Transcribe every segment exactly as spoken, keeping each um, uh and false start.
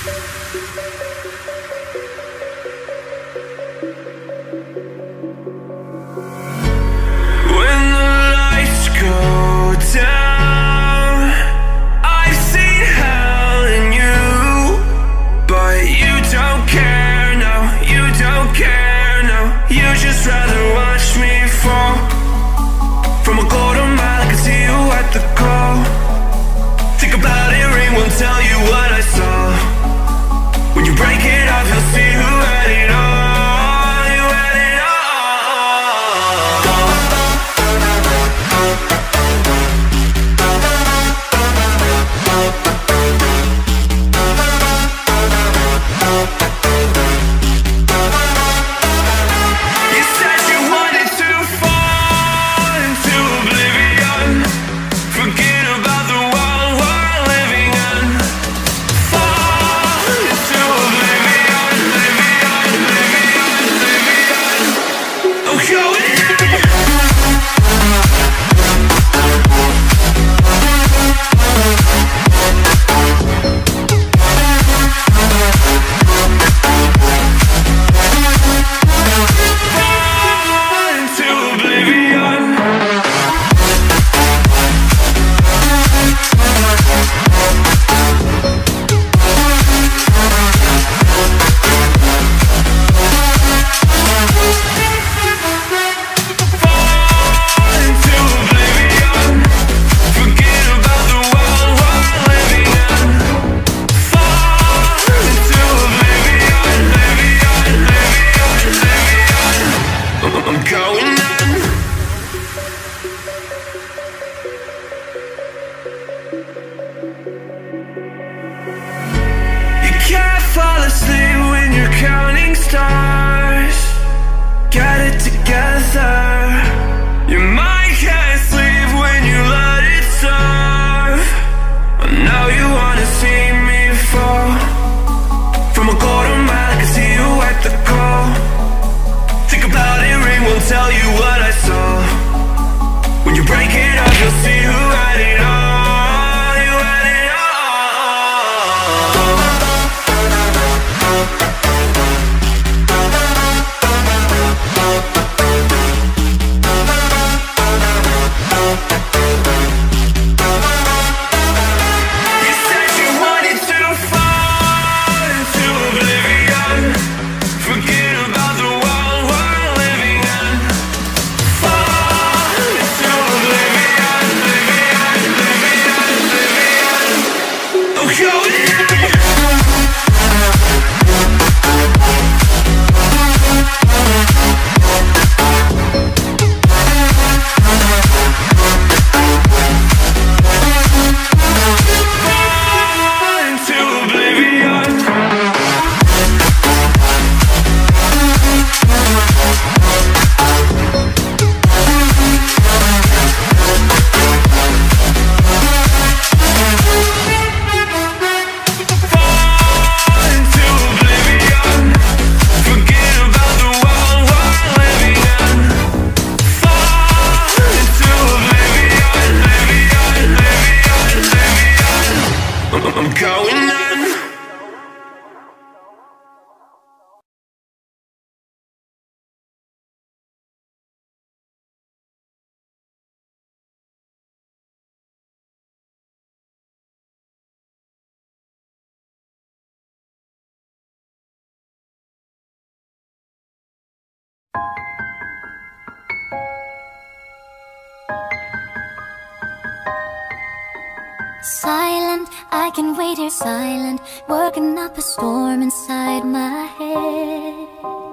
Silent, I can wait here silent, working up a storm inside my head.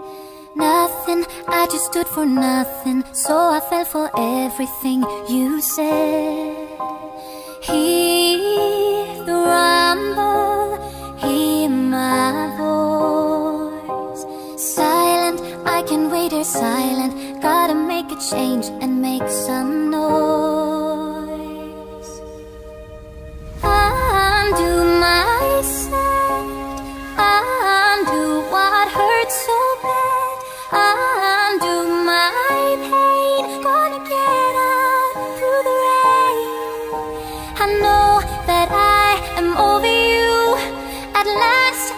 Nothing, I just stood for nothing, so I fell for everything you said. Hear the rumble, hear my voice. Silent, I can wait here silent, gotta make a change and make some noise. Undo my set, undo what hurts so bad, undo my pain, gonna get out through the rain. I know that I am over you at last.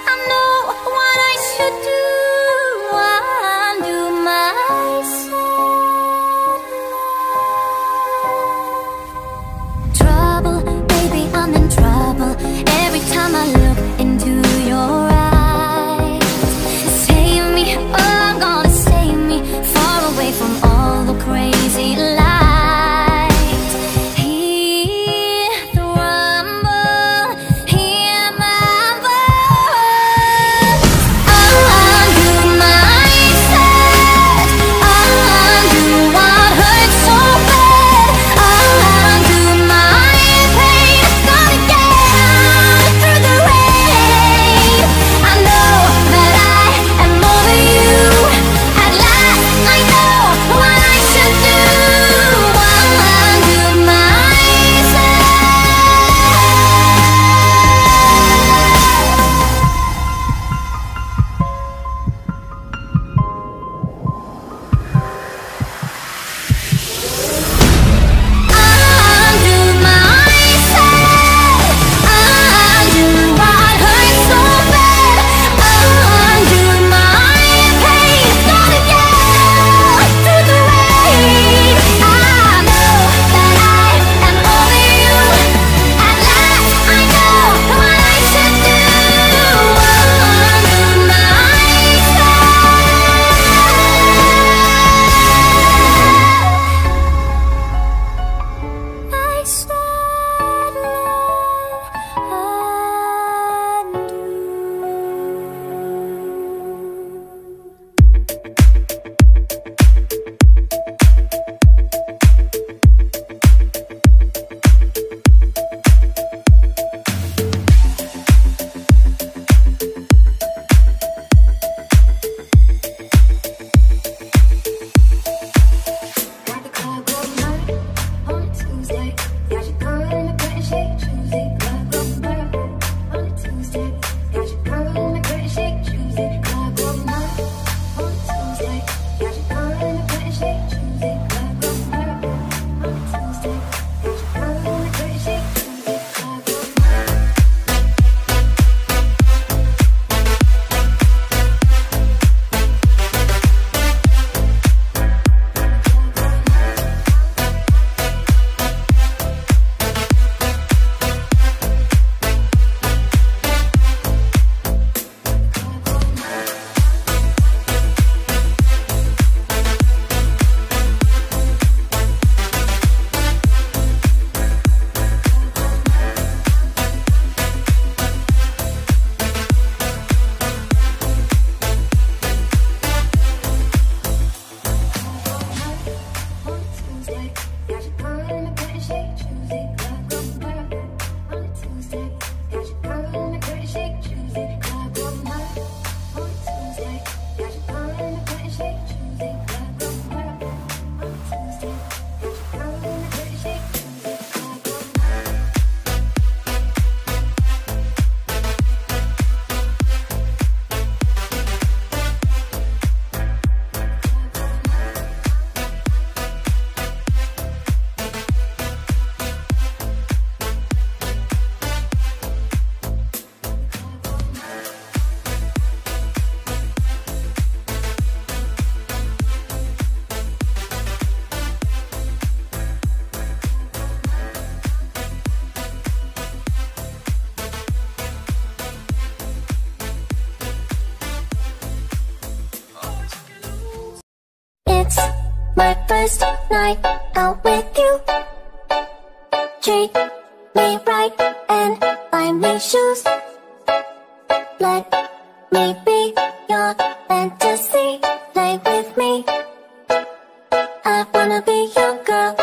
my first night out with you. Treat me right and buy me shoes. Let me be your fantasy, play with me. I wanna be your girl.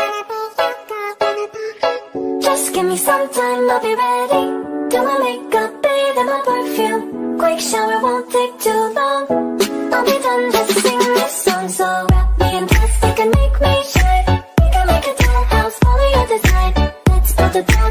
Just give me some time, I'll be ready. Do my makeup, bathe in my perfume. Quick shower won't take too long. I'll be done, just sing this song. So wrap me in plastic and make me shine. We can make a dollhouse, follow your design. Let's build a doll